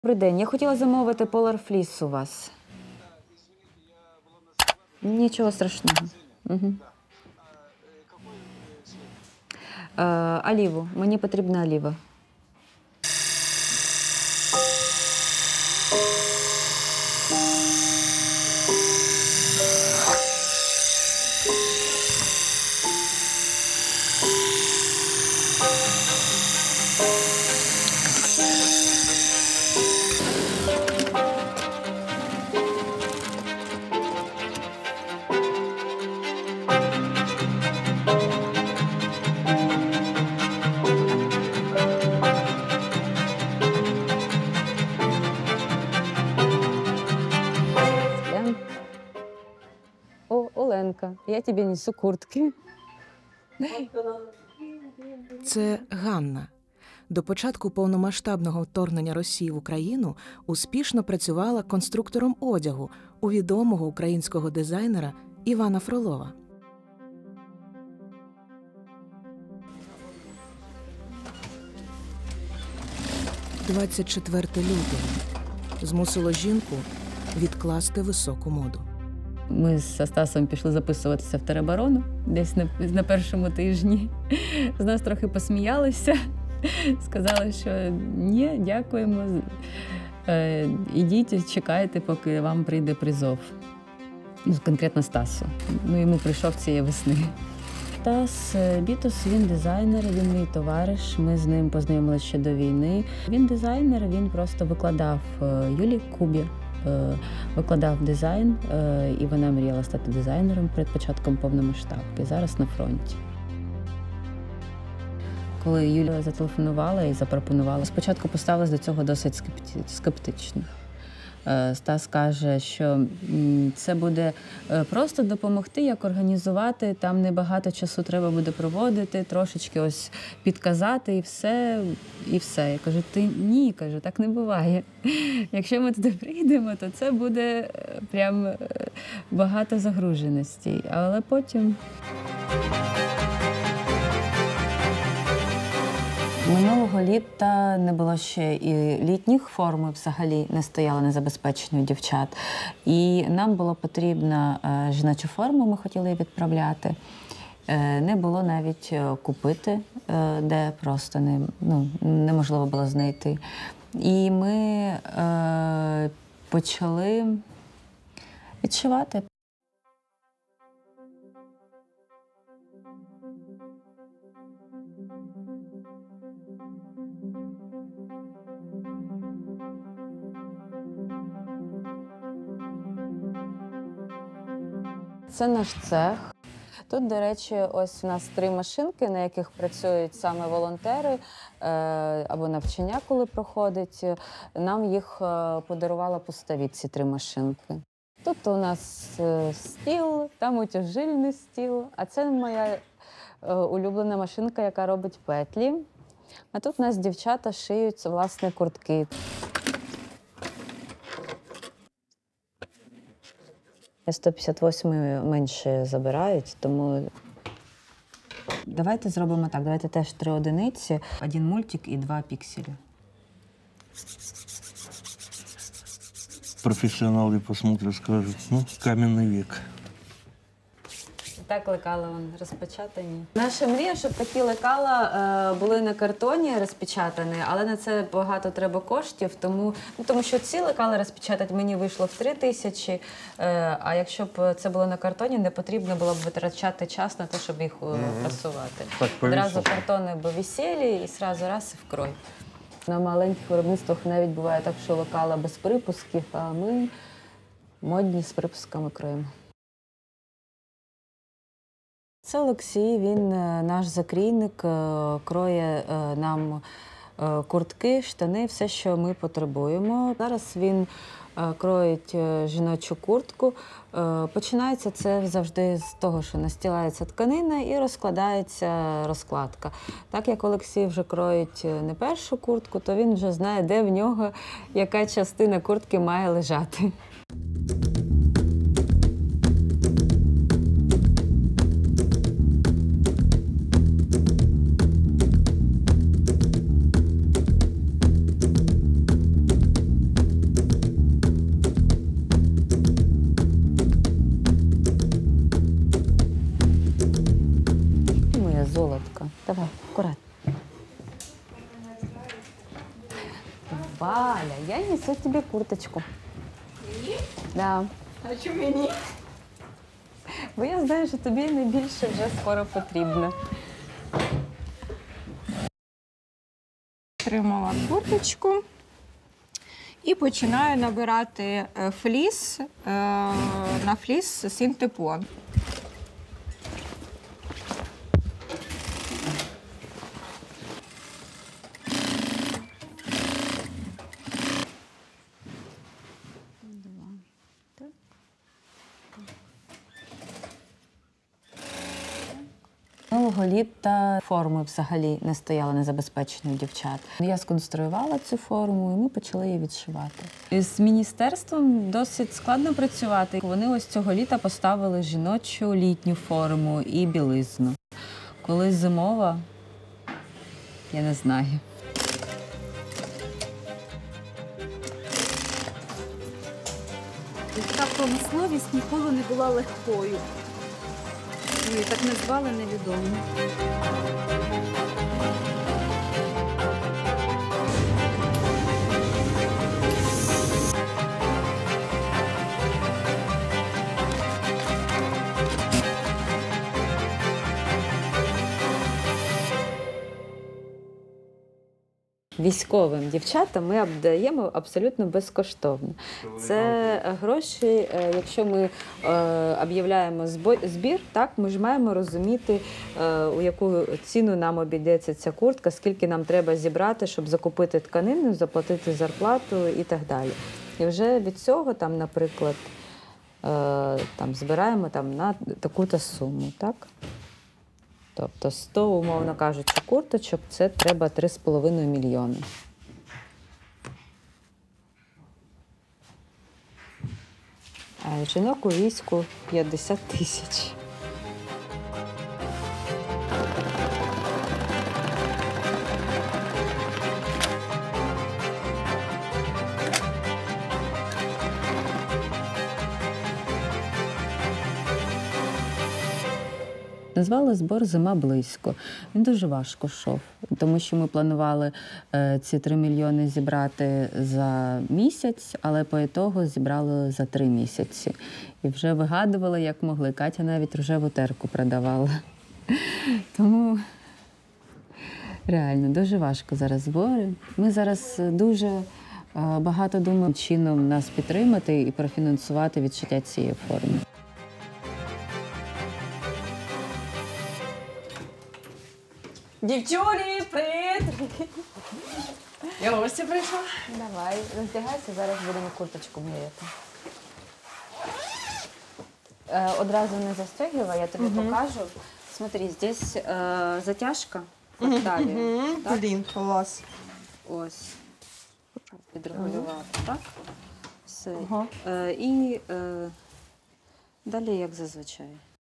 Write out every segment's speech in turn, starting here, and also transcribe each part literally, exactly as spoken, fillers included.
Добрий день. Я хотіла замовити Polar Fleece у вас. Нічого страшного. Угу. Е, оліву. Мені потрібна оліва. О, Оленка, я тобі несу куртки. Це Ганна. До початку повномасштабного вторгнення Росії в Україну успішно працювала конструктором одягу у відомого українського дизайнера Івана Фролова. двадцять четвертого лютого змусило жінку відкласти високу моду. Ми з Стасом пішли записуватися в тероборону десь на, на першому тижні. З нас трохи посміялися, сказали, що ні, дякуємо, е, ідіть, чекайте, поки вам прийде призов. Ну, конкретно Стасу. Ну, йому прийшов цієї весни. Стас Бітос, він дизайнер, він мій товариш, ми з ним познайомилися ще до війни. Він дизайнер, він просто викладав Юлі Кубі. Викладав дизайн, і вона мріяла стати дизайнером перед початком повномасштабки, зараз на фронті. Коли Юля зателефонувала і запропонувала, спочатку поставилась до цього досить скептично. Стас каже, що це буде просто допомогти, як організувати, там небагато часу треба буде проводити, трошечки ось підказати і все, і все. Я кажу, ти ні, кажу, так не буває. Якщо ми туди прийдемо, то це буде прям багато загруженостей, але потім... Минулого літа не було ще і літніх форм, взагалі не стояли на забезпеченню дівчат. І нам було потрібна жіночу форму, ми хотіли її відправляти. Не було навіть купити, де просто не, ну, неможливо було знайти. І ми е, почали відшивати. Це наш цех. Тут, до речі, ось у нас три машинки, на яких працюють саме волонтери або навчання, коли проходить. Нам їх подарувала Пустовіт, ці три машинки. Тут у нас стіл, там утяжільний стіл, а це моя улюблена машинка, яка робить петлі. А тут у нас дівчата шиють, власне, куртки. сто п'ятдесят восьмий менше забирають, тому давайте зробимо так, давайте теж три одиниці, один мультик і два пікселі. Професіонали посмотрят, скажуть, ну, кам'яний вік. Так лекала вон розпечатані. Наша мрія, щоб такі лекала е, були на картоні розпечатані, але на це багато треба коштів, тому, ну, тому що ці лекала розпечатати мені вийшло в три тисячі, е, а якщо б це було на картоні, не потрібно було б витрачати час на те, щоб їх mm-hmm. прасувати. Одразу картони б висіли і одразу раз і в крой. На маленьких виробництвах навіть буває так, що лекала без припусків, а ми модні з припусками кроємо. Це Олексій, він наш закрійник, кроє нам куртки, штани, все, що ми потребуємо. Зараз він кроїть жіночу куртку. Починається це завжди з того, що настілається тканина і розкладається розкладка. Так як Олексій вже кроїть не першу куртку, то він вже знає, де в нього яка частина куртки має лежати. Аля, я несу тобі курточку. Мені? Да. А чому мені? Бо я знаю, що тобі найбільше вже скоро потрібно. Отримала курточку і починаю набирати е, фліс е, на фліс синтепон. Минулого літа форми взагалі не стояли незабезпечені у дівчат. Я сконструювала цю форму, і ми почали її відшивати. З міністерством досить складно працювати. Вони ось цього літа поставили жіночу літню форму і білизну. Коли зимова, я не знаю. Та промисловість ніколи не була легкою. Її так назвали невідомо. Військовим дівчатам ми обдаємо абсолютно безкоштовно. Це гроші, якщо ми об'являємо збір, так, ми ж маємо розуміти, у яку ціну нам обійдеться ця куртка, скільки нам треба зібрати, щоб закупити тканину, заплатити зарплату і так далі. І вже від цього, там, наприклад, там, збираємо там, на таку-то суму. Так? Тобто сто, умовно кажучи, курточок – це треба три з половиною мільйони. А жінок у війську п'ятдесят тисяч. Назвали збор «Зима близько». Він дуже важко йшов, тому що ми планували е, ці три мільйони зібрати за місяць, але по ітогу зібрали за три місяці. І вже вигадували, як могли. Катя навіть рожеву терку продавала. Тому реально дуже важко зараз збори. Ми зараз дуже е, багато думаємо, чином нас підтримати і профінансувати відшиття цієї форми. Дівчулі, привіт! Я гостя прийшла. Давай, роздягайся, зараз будемо курточку міряти. Е, одразу не застегивай, я тобі угу. покажу. Смотри, здесь е, затяжка в талії. Угу. Блін, клас. Ось. Підрегулювати, угу. так? Все. Угу. Е, і е, далі, як зазвичай.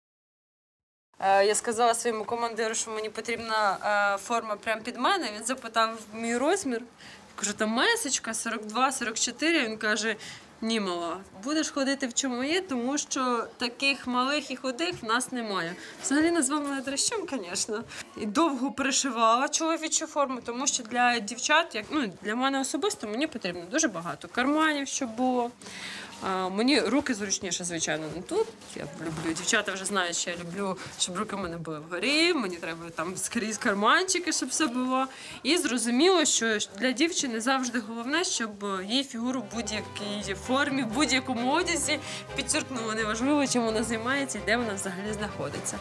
Я сказала своєму командиру, що мені потрібна е, форма прямо під мене. Він запитав мій розмір. Я кажу, там месочка сорок два сорок чотири. Він каже, ні, мала, будеш ходити в чому є, тому що таких малих і худих в нас немає. Взагалі назвав мене дрищом, звісно. І довго перешивала чоловічу форму, тому що для дівчат, як, ну, для мене особисто, мені потрібно дуже багато карманів, щоб було. А, мені руки зручніше, звичайно, не тут. Я люблю, дівчата вже знають, що я люблю, щоб руки в мене були вгорі, мені треба там скрізь карманчики, щоб все було. І зрозуміло, що для дівчини завжди головне, щоб її фігуру в будь-якій формі, в будь-якому одязі підчеркнуло. Неважливо, чим вона займається і де вона взагалі знаходиться.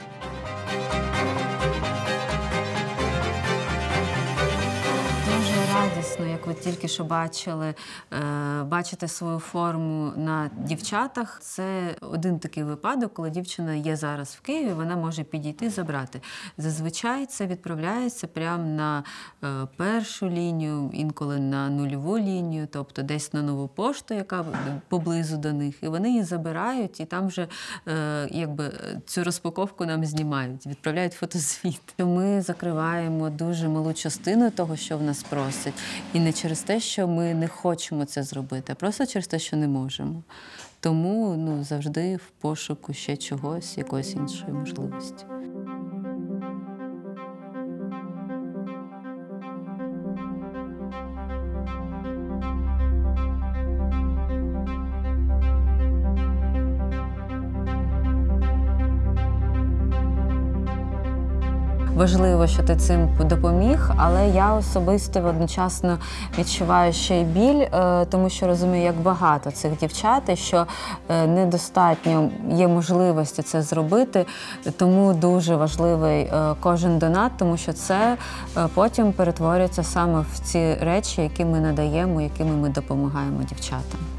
Радісно, як ви тільки що бачили, бачити свою форму на дівчатах. Це один такий випадок, коли дівчина є зараз в Києві, вона може підійти, забрати. Зазвичай це відправляється прямо на першу лінію, інколи на нульову лінію, тобто десь на нову пошту, яка поблизу до них. І вони її забирають, і там вже якби цю розпаковку нам знімають, відправляють фотозвіт. Ми закриваємо дуже малу частину того, що в нас просять. І не через те, що ми не хочемо це зробити, а просто через те, що не можемо. Тому ну, завжди в пошуку ще чогось, якоїсь іншої можливості. важливо, що ти цим допоміг, але я особисто одночасно відчуваю ще й біль, тому що розумію, як багато цих дівчат, і що недостатньо є можливості це зробити, тому дуже важливий кожен донат, тому що це потім перетворюється саме в ці речі, які ми надаємо, якими ми допомагаємо дівчатам.